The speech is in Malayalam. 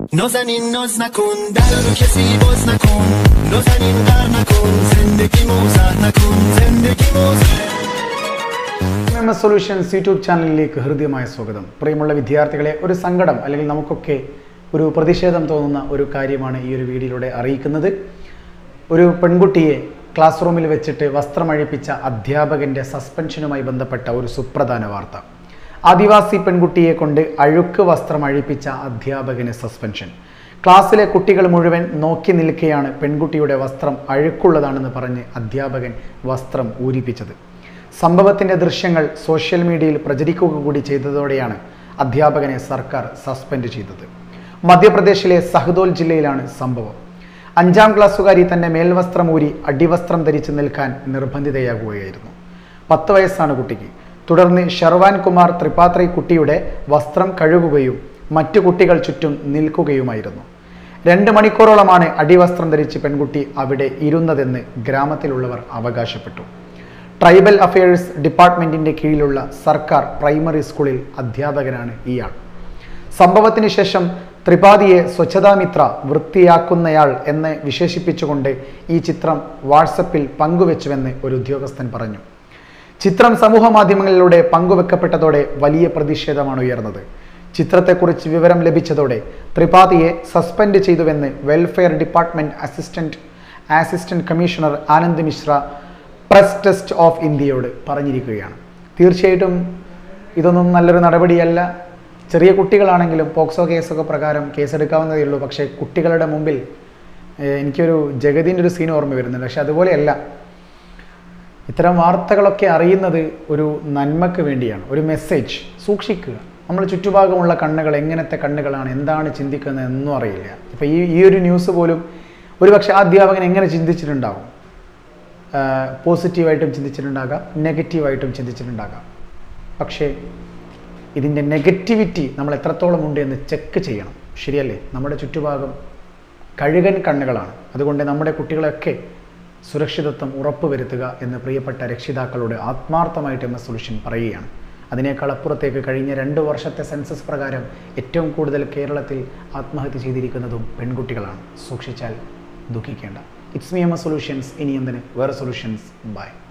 نازنین ناز نکن در رو کسی باز نکن نازنین در نکن زندگی موزه نکن زندگی موزه സൊല്യൂഷൻസ് യൂട്യൂബ് ചാനലിലേക്ക് ഹൃദ്യമായ സ്വാഗതം. പ്രിയമുള്ള വിദ്യാർത്ഥികളെ, ഒരു സങ്കടം അല്ലെങ്കിൽ നമുക്കൊക്കെ ഒരു പ്രതിഷേധം തോന്നുന്ന ഒരു കാര്യമാണ് ഈ ഒരു വീഡിയോയിലൂടെ അറിയിക്കുന്നത്. ഒരു പെൺകുട്ടിയെ ക്ലാസ് റൂമിൽ വെച്ചിട്ട് വസ്ത്രമഴിപ്പിച്ച അധ്യാപകൻ്റെ സസ്പെൻഷനുമായി ബന്ധപ്പെട്ട ഒരു സുപ്രധാന വാർത്ത. ആദിവാസി പെൺകുട്ടിയെ കൊണ്ട് അഴുക്ക് വസ്ത്രം അഴിപ്പിച്ച അധ്യാപകന് സസ്പെൻഷൻ. ക്ലാസ്സിലെ കുട്ടികൾ മുഴുവൻ നോക്കി നിൽക്കെയാണ് പെൺകുട്ടിയുടെ വസ്ത്രം അഴുക്കുള്ളതാണെന്ന് പറഞ്ഞ് അധ്യാപകൻ വസ്ത്രം ഊരിപ്പിച്ചത്. സംഭവത്തിൻ്റെ ദൃശ്യങ്ങൾ സോഷ്യൽ മീഡിയയിൽ പ്രചരിക്കുക കൂടി ചെയ്തതോടെയാണ് അധ്യാപകനെ സർക്കാർ സസ്പെൻഡ് ചെയ്തത്. മധ്യപ്രദേശിലെ സഹദോൽ ജില്ലയിലാണ് സംഭവം. 5ാം ക്ലാസ്സുകാരി തന്നെ മേൽവസ്ത്രം ഊരി അടിവസ്ത്രം ധരിച്ച് നിൽക്കാൻ നിർബന്ധിതയാകുകയായിരുന്നു. 10 വയസ്സാണ് കുട്ടിക്ക്. തുടർന്ന് ഷർവാൻ കുമാർ ത്രിപാത്രി കുട്ടിയുടെ വസ്ത്രം കഴുകുകയും മറ്റു കുട്ടികൾ ചുറ്റും നിൽക്കുകയുമായിരുന്നു. 2 മണിക്കൂറോളമാണ് അടിവസ്ത്രം ധരിച്ച് പെൺകുട്ടി അവിടെ ഇരുന്നതെന്ന് ഗ്രാമത്തിലുള്ളവർ അവകാശപ്പെട്ടു. ട്രൈബൽ അഫയേഴ്സ് ഡിപ്പാർട്ട്മെൻറ്റിൻ്റെ കീഴിലുള്ള സർക്കാർ പ്രൈമറി സ്കൂളിൽ അധ്യാപകനാണ് ഇയാൾ. സംഭവത്തിന് ശേഷം ത്രിപാഠിയെ സ്വച്ഛതാമിത്ര, വൃത്തിയാക്കുന്നയാൾ എന്ന് വിശേഷിപ്പിച്ചുകൊണ്ട് ഈ ചിത്രം വാട്സപ്പിൽ പങ്കുവെച്ചുവെന്ന് ഒരു ഉദ്യോഗസ്ഥൻ പറഞ്ഞു. ചിത്രം സമൂഹ മാധ്യമങ്ങളിലൂടെ പങ്കുവെക്കപ്പെട്ടതോടെ വലിയ പ്രതിഷേധമാണ് ഉയർന്നത്. ചിത്രത്തെക്കുറിച്ച് വിവരം ലഭിച്ചതോടെ ത്രിപാഠിയെ സസ്പെൻഡ് ചെയ്തുവെന്ന് welfare department assistant commissioner Anand Mishra press trust of ഇന്ത്യയോട് പറഞ്ഞിരിക്കുകയാണ്. തീർച്ചയായിട്ടും ഇതൊന്നും നല്ലൊരു നടപടിയല്ല. ചെറിയ കുട്ടികളാണെങ്കിലും പോക്സോ കേസൊക്കെ പ്രകാരം കേസെടുക്കാവുന്നതേ ഉള്ളൂ. പക്ഷേ കുട്ടികളുടെ മുമ്പിൽ എനിക്കൊരു ജഗതിൻ്റെ ഒരു സീൻ ഓർമ്മ വരുന്നുണ്ട്. പക്ഷെ അതുപോലെയല്ല. ഇത്തരം വാർത്തകളൊക്കെ അറിയുന്നത് ഒരു നന്മക്ക് വേണ്ടിയാണ്, ഒരു മെസ്സേജ്. സൂക്ഷിക്കുക. നമ്മൾ ചുറ്റുഭാഗമുള്ള കണ്ണുകൾ എങ്ങനത്തെ കണ്ണുകളാണ്, എന്താണ് ചിന്തിക്കുന്നത് എന്നും അറിയില്ല. ഇപ്പോൾ ഈ ഒരു ന്യൂസ് പോലും ഒരുപക്ഷെ ആ അധ്യാപകൻ എങ്ങനെ ചിന്തിച്ചിട്ടുണ്ടാകും? പോസിറ്റീവായിട്ടും ചിന്തിച്ചിട്ടുണ്ടാകാം, നെഗറ്റീവായിട്ടും ചിന്തിച്ചിട്ടുണ്ടാകാം. പക്ഷേ ഇതിൻ്റെ നെഗറ്റിവിറ്റി നമ്മൾ എത്രത്തോളം ഉണ്ട് എന്ന് ചെക്ക് ചെയ്യണം. ശരിയല്ലേ? നമ്മുടെ ചുറ്റുഭാഗം കഴുകൻ കണ്ണുകളാണ്. അതുകൊണ്ട് നമ്മുടെ കുട്ടികളെയൊക്കെ സുരക്ഷിതത്വം ഉറപ്പുവരുത്തുക എന്ന് പ്രിയപ്പെട്ട രക്ഷിതാക്കളോട് ആത്മാർത്ഥമായിട്ട് സൊല്യൂഷൻ പറയുകയാണ്. അതിനേക്കാൾ അപ്പുറത്തേക്ക് കഴിഞ്ഞ 2 വർഷത്തെ സെൻസസ് പ്രകാരം ഏറ്റവും കൂടുതൽ കേരളത്തിൽ ആത്മഹത്യ ചെയ്തിരിക്കുന്നതും പെൺകുട്ടികളാണ്. സൂക്ഷിച്ചാൽ ദുഃഖിക്കേണ്ട. It's me solutions. ഇനി എന്തിന് വേറെ സൊല്യൂഷൻസ്. ബൈ.